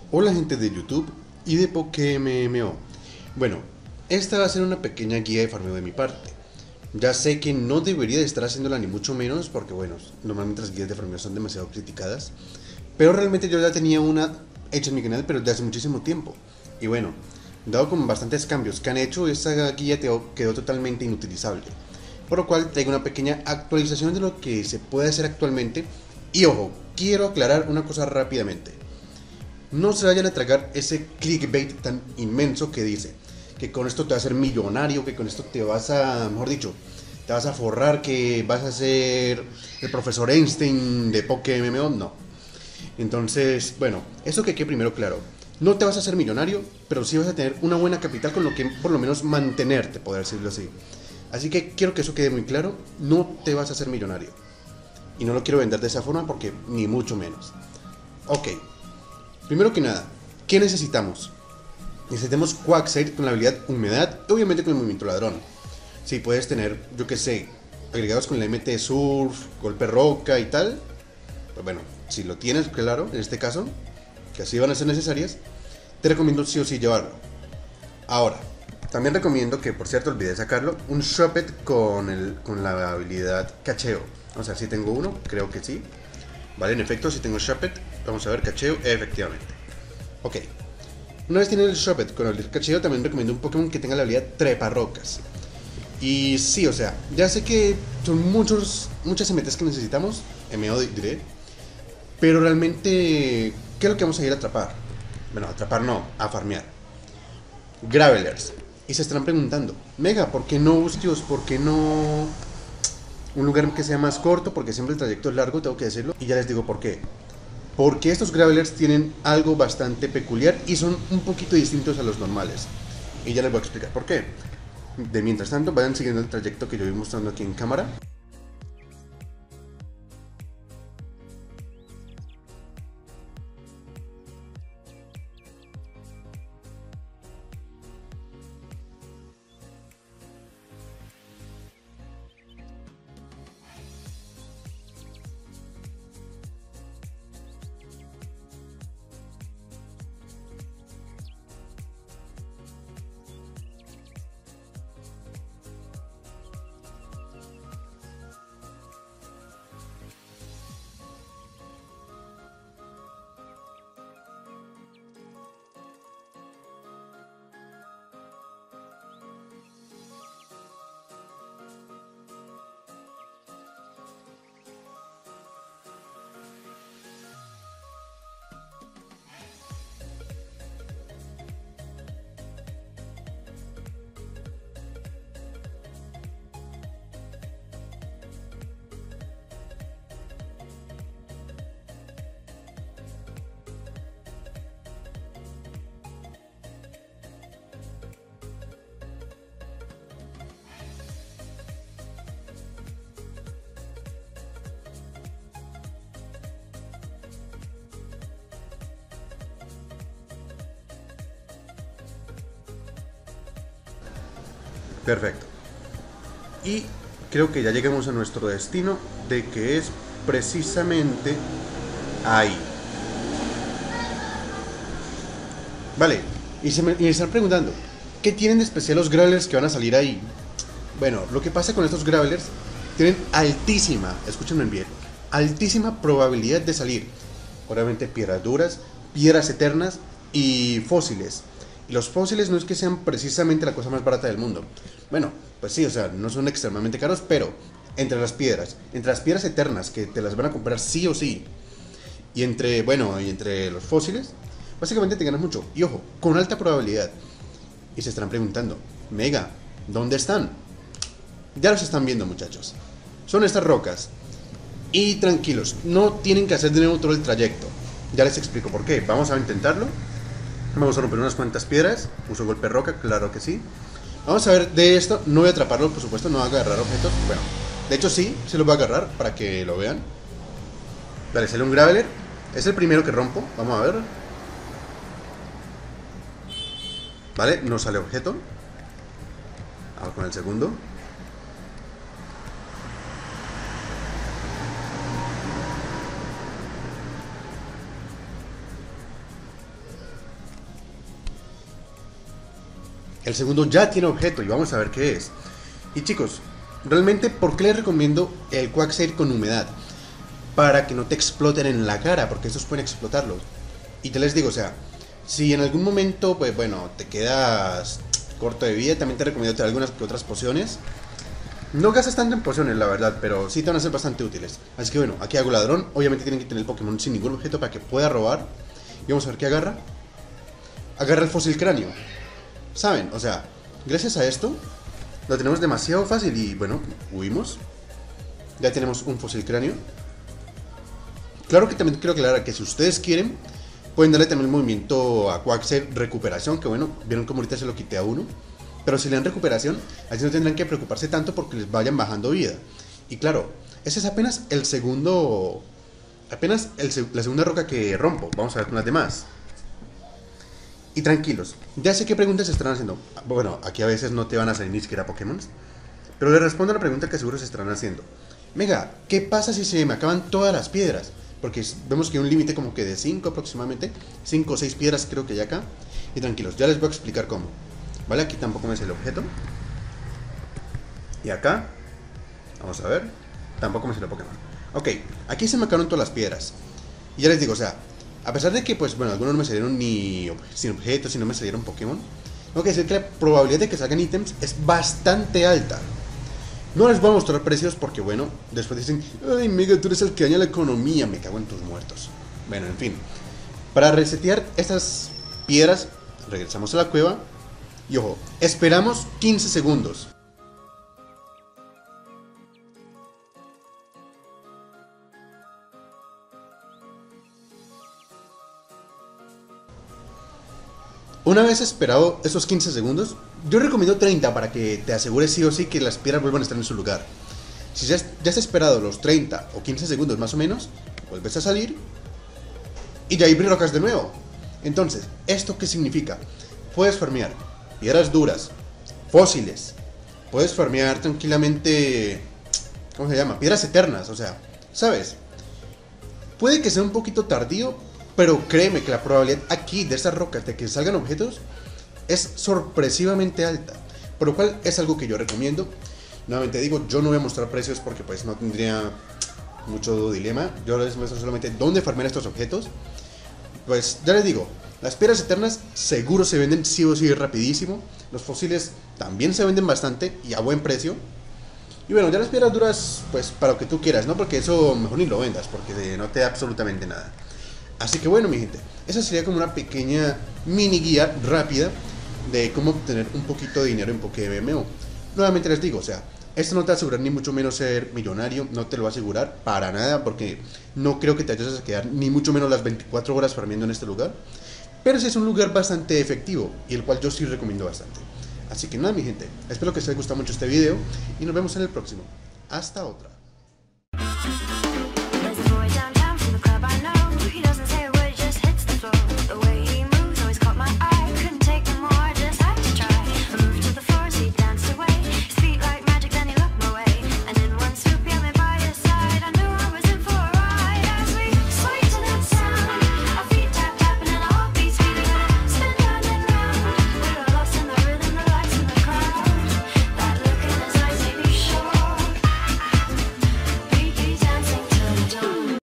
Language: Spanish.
Hola gente de YouTube y de PokéMMO. Bueno, esta va a ser una pequeña guía de farmeo de mi parte. Ya sé que no debería de estar haciéndola ni mucho menos porque bueno, normalmente las guías de farmeo son demasiado criticadas. Pero realmente yo ya tenía una hecha en mi canal pero de hace muchísimo tiempo. Y bueno, dado con bastantes cambios que han hecho, esta guía quedó totalmente inutilizable. Por lo cual traigo una pequeña actualización de lo que se puede hacer actualmente. Y ojo, quiero aclarar una cosa rápidamente. No se vayan a tragar ese clickbait tan inmenso que dice que con esto te vas a hacer millonario, que con esto te vas a, mejor dicho, te vas a forrar, que vas a ser el profesor Einstein de PokéMMO. No. Entonces, bueno, eso que quede primero claro. No te vas a hacer millonario, pero sí vas a tener una buena capital con lo que por lo menos mantenerte, poder decirlo así. Así que quiero que eso quede muy claro. No te vas a hacer millonario. Y no lo quiero vender de esa forma porque ni mucho menos. Ok. Primero que nada, ¿qué necesitamos? Necesitamos Quagsire con la habilidad Humedad, obviamente con el movimiento ladrón. Si puedes tener, yo que sé, agregados con la MT Surf, Golpe Roca y tal, pues bueno, si lo tienes, claro, en este caso, que así van a ser necesarias, te recomiendo sí o sí llevarlo. Ahora, también recomiendo que, por cierto, olvidé sacarlo, un Shuppet con la habilidad Cacheo. Vamos a ver si tengo uno, creo que sí. Vale, en efecto, si tengo Shuppet, vamos a ver, Cacheo, efectivamente. Ok. Una vez tienen el Shuppet con el cacheo, también recomiendo un Pokémon que tenga la habilidad Treparrocas. Y sí, o sea, ya sé que son muchas MTs que necesitamos, MO diré, pero realmente, ¿qué es lo que vamos a ir a atrapar? Bueno, a atrapar no, a farmear. Gravelers. Y se estarán preguntando, Mega, ¿por qué no Ustios? ¿Por qué no un lugar que sea más corto? Porque siempre el trayecto es largo, tengo que decirlo. Y ya les digo por qué. Porque estos Gravelers tienen algo bastante peculiar y son un poquito distintos a los normales. Y ya les voy a explicar por qué. De mientras tanto, vayan siguiendo el trayecto que yo voy mostrando aquí en cámara. Perfecto. Y creo que ya llegamos a nuestro destino, de que es precisamente ahí. Vale, y me están preguntando, ¿qué tienen de especial los Gravelers que van a salir ahí? Bueno, lo que pasa con estos Gravelers, tienen altísima, escúchenme bien, altísima probabilidad de salir. Obviamente piedras duras, piedras eternas y fósiles. Y los fósiles no es que sean precisamente la cosa más barata del mundo. Bueno, pues sí, o sea, no son extremadamente caros, pero entre las piedras eternas que te las van a comprar sí o sí, y entre los fósiles, básicamente te ganas mucho. Y ojo, con alta probabilidad. Y se estarán preguntando, Mega, ¿dónde están? Ya los están viendo, muchachos. Son estas rocas. Y tranquilos, no tienen que hacer de nuevo todo el trayecto. Ya les explico por qué. Vamos a intentarlo. Vamos a romper unas cuantas piedras. Uso golpe roca, claro que sí. Vamos a ver de esto. No voy a atraparlo, por supuesto, no voy a agarrar objetos. Bueno, de hecho sí, se los voy a agarrar para que lo vean. Vale, sale un Graveler. Es el primero que rompo. Vamos a ver. Vale, no sale objeto. Vamos con el segundo. El segundo ya tiene objeto y vamos a ver qué es. Y chicos, realmente, ¿por qué les recomiendo el Quagsire con humedad? Para que no te exploten en la cara, porque estos pueden explotarlos. Y te les digo, o sea, si en algún momento, pues bueno, te quedas corto de vida, también te recomiendo algunas que otras pociones. No gastas tanto en pociones, la verdad, pero sí te van a ser bastante útiles. Así que bueno, aquí hago ladrón. Obviamente tienen que tener el Pokémon sin ningún objeto para que pueda robar. Y vamos a ver qué agarra. Agarra el fósil cráneo. ¿Saben? O sea, gracias a esto lo tenemos demasiado fácil y bueno, huimos. Ya tenemos un fósil cráneo. Claro que también quiero aclarar que si ustedes quieren, pueden darle también el movimiento a Quagsire recuperación, que bueno, vieron como ahorita se lo quité a uno. Pero si le dan recuperación, así no tendrán que preocuparse tanto porque les vayan bajando vida. Y claro, ese es apenas el segundo... Apenas la segunda roca que rompo. Vamos a ver con las demás. Y tranquilos, ya sé qué preguntas se estarán haciendo. Bueno, aquí a veces no te van a salir ni siquiera Pokémon. Pero le respondo a la pregunta que seguro se estarán haciendo. Mega, ¿qué pasa si se me acaban todas las piedras? Porque vemos que hay un límite como que de 5 aproximadamente. 5 o 6 piedras creo que hay acá. Y tranquilos, ya les voy a explicar cómo. Vale, aquí tampoco me es el objeto. Y acá, vamos a ver, tampoco me es el Pokémon. Ok, aquí se me acabaron todas las piedras. Y ya les digo, o sea, a pesar de que, pues, bueno, algunos no me salieron ni sin objetos y no me salieron Pokémon, tengo que decir que la probabilidad de que salgan ítems es bastante alta. No les voy a mostrar precios porque, bueno, después dicen, ay, Mega, tú eres el que daña la economía, me cago en tus muertos. Bueno, en fin. Para resetear estas piedras, regresamos a la cueva. Y ojo, esperamos 15 segundos. Una vez esperado esos 15 segundos, yo recomiendo 30 para que te asegures sí o sí que las piedras vuelvan a estar en su lugar. Si ya has esperado los 30 o 15 segundos más o menos, vuelves a salir y ya hay brocas de nuevo. Entonces, ¿esto qué significa? Puedes farmear piedras duras, fósiles, puedes farmear tranquilamente, ¿cómo se llama? Piedras eternas, o sea, ¿sabes? Puede que sea un poquito tardío, pero créeme que la probabilidad aquí de estas rocas de que salgan objetos es sorpresivamente alta, por lo cual es algo que yo recomiendo. Nuevamente digo, yo no voy a mostrar precios porque pues no tendría mucho dilema. Yo les muestro solamente dónde farmear estos objetos. Pues ya les digo, las piedras eternas seguro se venden sí o sí rapidísimo. Los fósiles también se venden bastante y a buen precio. Y bueno, ya las piedras duras, pues para lo que tú quieras, ¿no? Porque eso mejor ni lo vendas, porque no te da absolutamente nada. Así que bueno, mi gente, esa sería como una pequeña mini guía rápida de cómo obtener un poquito de dinero en PokéMMO. Nuevamente les digo, o sea, esto no te va a asegurar ni mucho menos ser millonario, no te lo va a asegurar para nada, porque no creo que te vayas a quedar ni mucho menos las 24 horas farmeando en este lugar. Pero sí es un lugar bastante efectivo y el cual yo sí recomiendo bastante. Así que nada, mi gente, espero que os haya gustado mucho este video y nos vemos en el próximo. Hasta otra.